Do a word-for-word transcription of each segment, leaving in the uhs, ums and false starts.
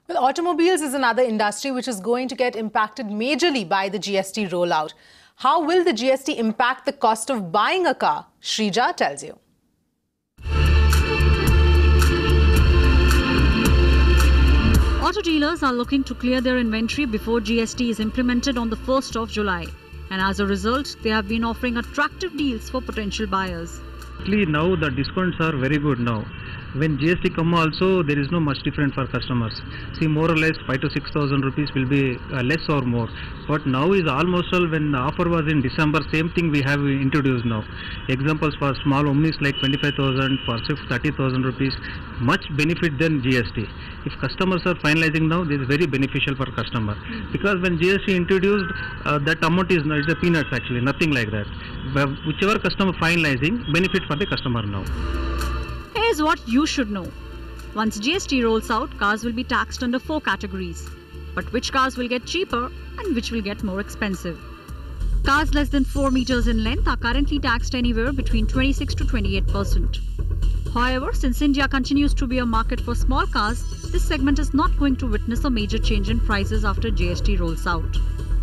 Well, automobiles is another industry which is going to get impacted majorly by the G S T rollout. How will the G S T impact the cost of buying a car? Shrija tells you. Auto dealers are looking to clear their inventory before G S T is implemented on the first of July. And as a result, they have been offering attractive deals for potential buyers. Actually, now the discounts are very good now. When G S T come also, there is no much difference for customers. See, more or less five to six thousand rupees will be uh, less or more. But now is almost all, when the offer was in December, same thing we have introduced now. Examples for small omnis like twenty-five thousand, for Swift thirty thousand rupees, much benefit than G S T. If customers are finalizing now, this is very beneficial for customer. Because when G S T introduced, uh, that amount is it's a peanuts actually, nothing like that. But whichever customer finalizing, benefit for the customer now. Here's what you should know. Once G S T rolls out, cars will be taxed under four categories. But which cars will get cheaper and which will get more expensive? Cars less than four meters in length are currently taxed anywhere between twenty-six to twenty-eight percent. However, since India continues to be a market for small cars, this segment is not going to witness a major change in prices after G S T rolls out.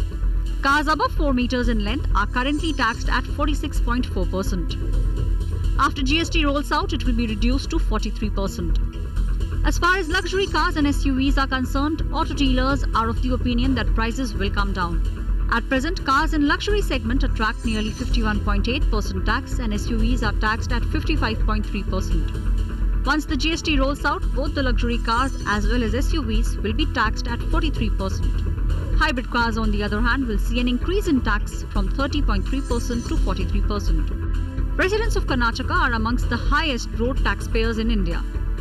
Cars above four meters in length are currently taxed at forty-six point four percent. After G S T rolls out, it will be reduced to forty-three percent. As far as luxury cars and S U Vs are concerned, auto dealers are of the opinion that prices will come down. At present, cars in luxury segment attract nearly fifty-one point eight percent tax and S U Vs are taxed at fifty-five point three percent. Once the G S T rolls out, both the luxury cars as well as S U Vs will be taxed at forty-three percent. Hybrid cars, on the other hand, will see an increase in tax from thirty point three percent to forty-three percent. Residents of Karnataka are amongst the highest road taxpayers in India.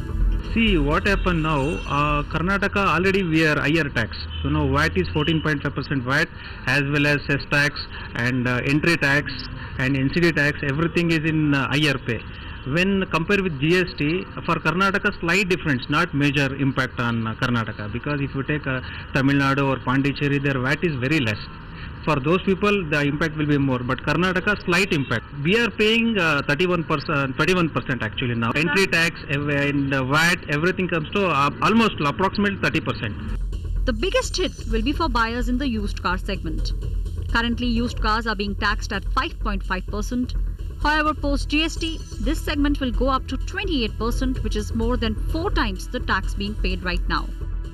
See what happened now, uh, Karnataka already we are higher tax. So now V A T is fourteen point five percent V A T, as well as cess tax and uh, entry tax and N C D tax, everything is in uh, higher pay. When compared with G S T, for Karnataka slight difference, not major impact on uh, Karnataka, because if you take uh, Tamil Nadu or Pondicherry, their V A T is very less. For those people, the impact will be more, but Karnataka slight impact. We are paying uh, thirty-one percent, twenty-one percent actually now. Entry tax and uh, V A T, everything comes to uh, almost approximately thirty percent. The biggest hit will be for buyers in the used car segment. Currently, used cars are being taxed at five point five percent. However, post G S T, this segment will go up to twenty-eight percent, which is more than four times the tax being paid right now.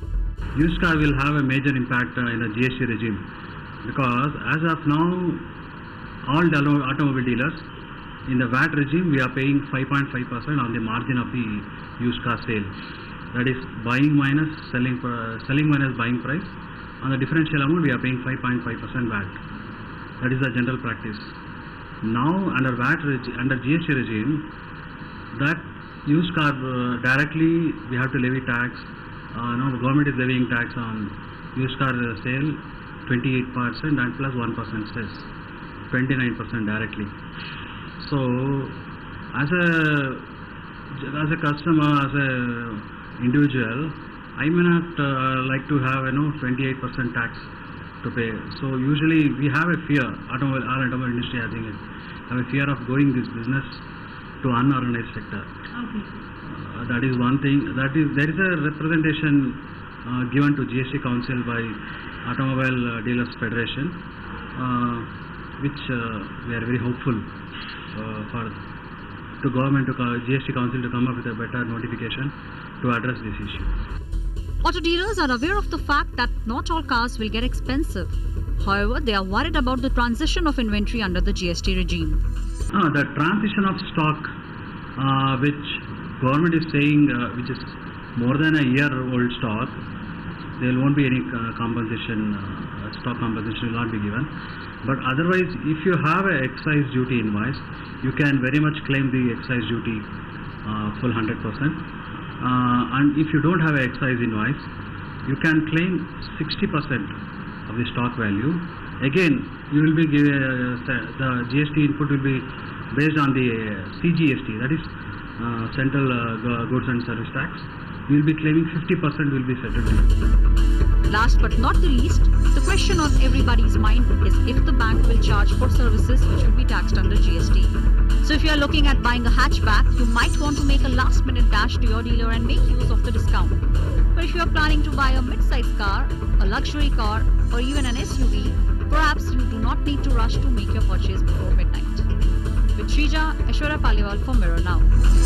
Used car will have a major impact uh, in the G S T regime, because as of now, all the automobile dealers in the V A T regime, we are paying five point five percent on the margin of the used car sale. That is buying minus selling, uh, selling minus buying price. On the differential amount, we are paying five point five percent V A T. That is the general practice. Now under V A T, under G S T regime, that used car uh, directly we have to levy tax. Uh, now the government is levying tax on used car uh, sale, twenty-eight percent and plus one percent cess, twenty-nine percent directly. So as a as a customer, as a individual, I may not uh, like to have you know twenty-eight percent tax to pay. So usually we have a fear, automobile, our automobile industry I think have a fear of going this business to unorganized sector. Okay. Uh, that is one thing. That is there is a representation uh, given to G S T Council by Automobile uh, Dealers Federation, uh, which uh, we are very hopeful uh, for to government to G S T Council to come up with a better notification to address this issue. Auto dealers are aware of the fact that not all cars will get expensive. However, they are worried about the transition of inventory under the G S T regime. Ah, the transition of stock, uh, which government is saying, uh, which is more than a year old stock, there won't be any uh, compensation, uh, stock compensation will not be given. But otherwise, if you have an excise duty invoice, you can very much claim the excise duty uh, full one hundred percent. Uh, and if you don't have an excise invoice, you can claim sixty percent of the stock value. Again, you will be given, uh, the G S T input will be based on the C G S T, that is uh, Central uh, Goods and Service Tax. You will be claiming fifty percent will be settled. Last but not the least, the question on everybody's mind is if the bank will charge for services which will be taxed under G S T. So if you are looking at buying a hatchback, you might want to make a last minute dash to your dealer and make use of the discount. But if you are planning to buy a mid-sized car, a luxury car, or even an S U V, perhaps you do not need to rush to make your purchase before midnight. With Shrija, Aishwarya Paliwal for Mirror Now.